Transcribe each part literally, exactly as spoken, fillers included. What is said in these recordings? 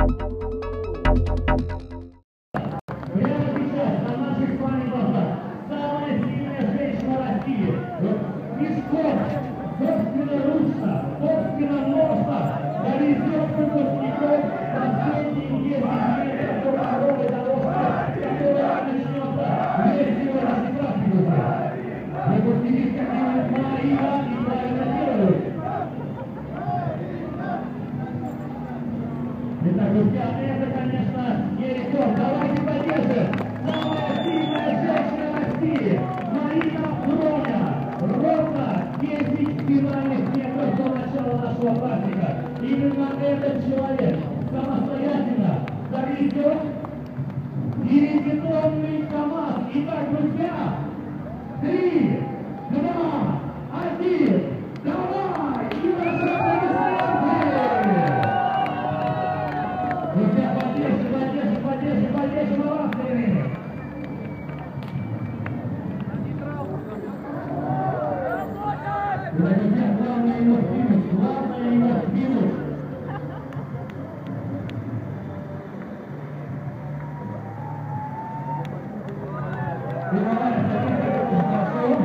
Итак, друзья, это, конечно, не рекорд. Давайте поддержим. Самая сильная женщина России Марина Броня. Ровно десять финальных метров до начала нашего праздника. Именно этот человек самостоятельно доведет дивизионный КамАЗ. Итак, друзья, три, два, один, давай! И наши аплодисменты! Друзья, поддержим, поддержим, поддержим, поддержим авансами! Друзья, главное его сдвинуть, главное его сдвинуть! Прямая статистика хорошо.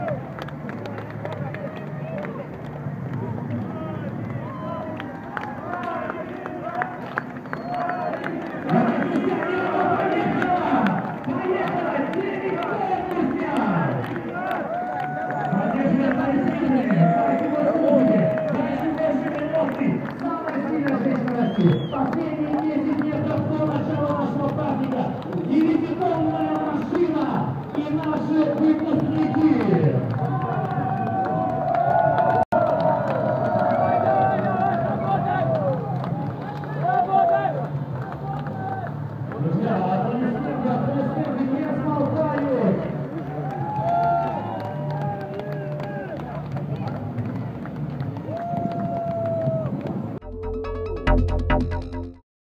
Последние десять метров до начала нашего праздника. Дивизионная машина и наши выпускники. Друзья, аплодисменты, аплодисменты не смолкают.